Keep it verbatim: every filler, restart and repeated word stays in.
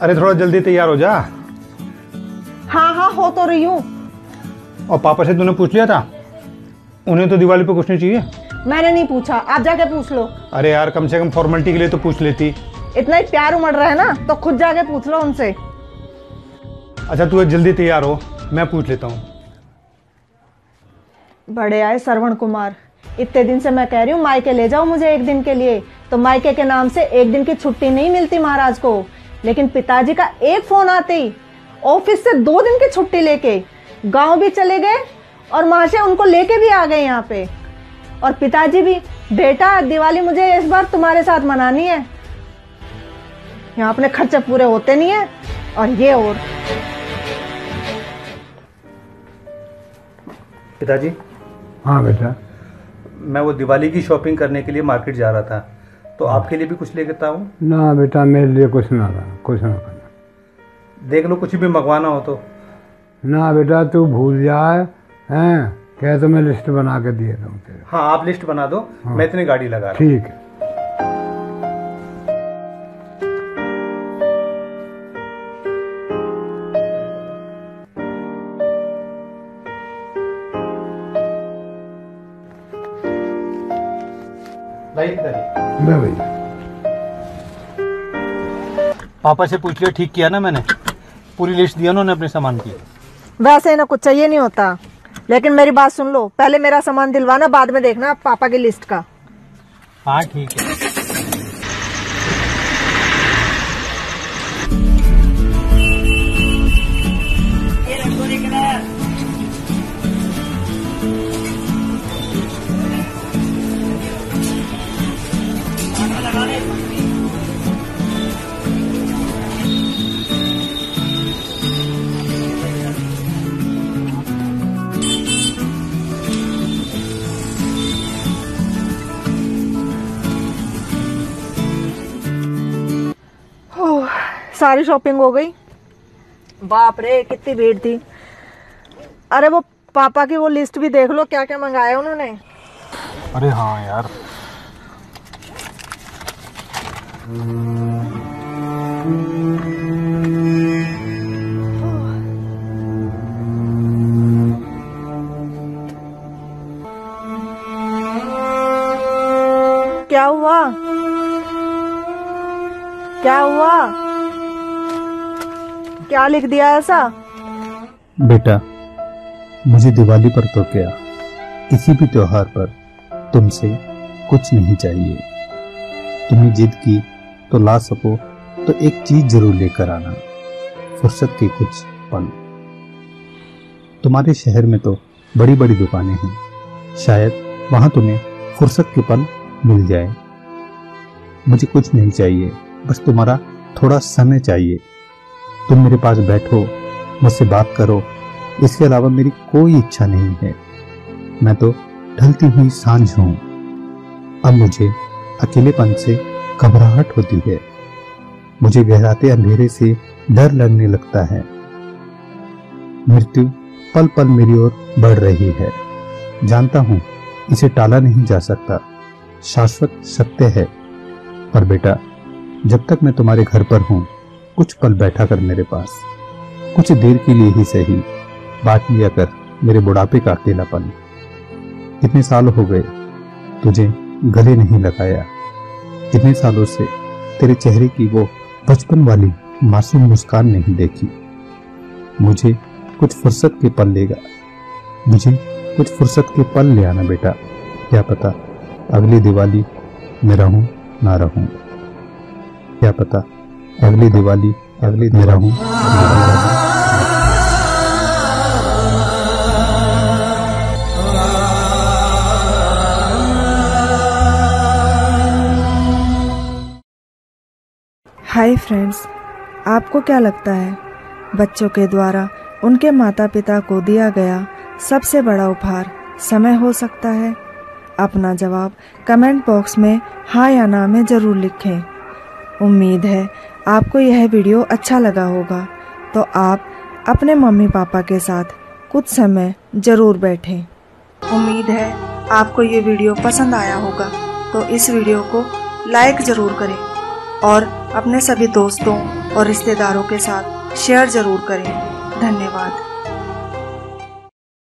अरे थोड़ा जल्दी तैयार हो जा। हाँ हाँ हो तो रही हूँ। और पापा से तूने पूछ लिया था? उन्हें तो दिवाली पे कुछ नहीं चाहिए। मैंने नहीं पूछा, आप जाके पूछ लो। अरे यार कम से कम फॉर्मेलिटी के लिए तो पूछ लेती। इतना ही प्यार उमड़ रहा है ना तो खुद जाके पूछ लो उनसे। अच्छा तू जल्दी तैयार हो, मैं पूछ लेता हूँ। बड़े आए श्रवण कुमार, इतने दिन से मैं कह रही हूँ मायके ले जाओ मुझे एक दिन के लिए, तो मायके के नाम से एक दिन की छुट्टी नहीं मिलती महाराज को। लेकिन पिताजी का एक फोन आते ही ऑफिस से दो दिन की छुट्टी लेके गांव भी चले गए और वहां से उनको लेके भी आ गए यहाँ पे। और पिताजी भी, बेटा दिवाली मुझे इस बार तुम्हारे साथ मनानी है, यहाँ अपने खर्चे पूरे होते नहीं है। और ये और पिताजी। हाँ बेटा। मैं वो दिवाली की शॉपिंग करने के लिए मार्केट जा रहा था, तो आपके लिए भी कुछ लेकर आऊँ? ना बेटा मेरे लिए कुछ ना रहा, कुछ ना करना। देख लो कुछ भी मंगवाना हो तो। ना बेटा तू भूल जाए, हैं कह तो मैं लिस्ट बना के दिए दूँ तेरे। हाँ आप लिस्ट बना दो। हाँ। मैं इतनी गाड़ी लगा रहा हूँ। ठीक है। मैं भैया पापा से पूछ लिया, ठीक किया ना मैंने? पूरी लिस्ट दिया उन्होंने अपने सामान की। वैसे ना कुछ चाहिए नहीं होता, लेकिन मेरी बात सुन लो, पहले मेरा सामान दिलवाना, बाद में देखना पापा की लिस्ट का। हाँ ठीक है। सारी शॉपिंग हो गई। बाप रे कितनी भीड़ थी। अरे वो पापा की वो लिस्ट भी देख लो, क्या क्या मंगाया उन्होंने। अरे हाँ यार। क्या हुआ क्या हुआ क्या लिख दिया ऐसा? बेटा मुझे दिवाली पर तो क्या, किसी भी त्योहार पर तुमसे कुछ नहीं चाहिए। तुमने जिद की तो ला सको तो एक चीज जरूर लेकर आना, फुर्सत के कुछ पल। तुम्हारे शहर में तो बड़ी बड़ी दुकानें हैं, शायद वहां तुम्हें फुर्सत के पल मिल जाए। मुझे कुछ नहीं चाहिए, बस तुम्हारा थोड़ा समय चाहिए। तुम मेरे पास बैठो, मुझसे बात करो, इसके अलावा मेरी कोई इच्छा नहीं है। मैं तो ढलती हुई सांझ हूं। अब मुझे अकेलेपन से घबराहट होती है, मुझे गहराते अंधेरे से डर लगने लगता है। मृत्यु पल पल मेरी ओर बढ़ रही है। जानता हूं इसे टाला नहीं जा सकता, शाश्वत सत्य है। पर बेटा जब तक मैं तुम्हारे घर पर हूं, कुछ पल बैठा कर मेरे पास, कुछ देर के लिए ही सही, बांट लिया कर मेरे बुढ़ापे का अकेलापन। इतने साल हो गए तुझे गले नहीं लगाया, इतने सालों से तेरे चेहरे की वो बचपन वाली मासूम मुस्कान नहीं देखी। मुझे कुछ फुर्सत के पल लेगा, मुझे कुछ फुर्सत के पल ले आना बेटा। क्या पता अगली दिवाली मैं रहूं ना रहूं, क्या पता अगली दिवाली अगली में रहूं। हाय फ्रेंड्स, आपको क्या लगता है बच्चों के द्वारा उनके माता पिता को दिया गया सबसे बड़ा उपहार समय हो सकता है? अपना जवाब कमेंट बॉक्स में हाँ या ना में ज़रूर लिखें। उम्मीद है आपको यह वीडियो अच्छा लगा होगा, तो आप अपने मम्मी पापा के साथ कुछ समय ज़रूर बैठें। उम्मीद है आपको ये वीडियो पसंद आया होगा, तो इस वीडियो को लाइक ज़रूर करें और अपने सभी दोस्तों और रिश्तेदारों के साथ शेयर ज़रूर करें। धन्यवाद।